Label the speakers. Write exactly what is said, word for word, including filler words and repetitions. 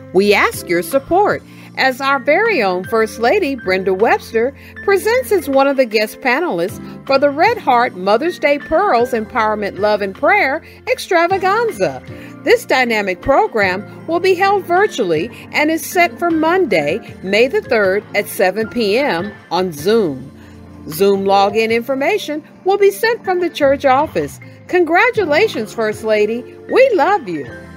Speaker 1: We ask your support as our very own First Lady, Brenda Webster, presents as one of the guest panelists for the Red Heart Mother's Day Pearls Empowerment Love and Prayer Extravaganza. This dynamic program will be held virtually and is set for Monday, May the third at seven p.m. on Zoom. Zoom login information will be sent from the church office. Congratulations, First Lady. We love you.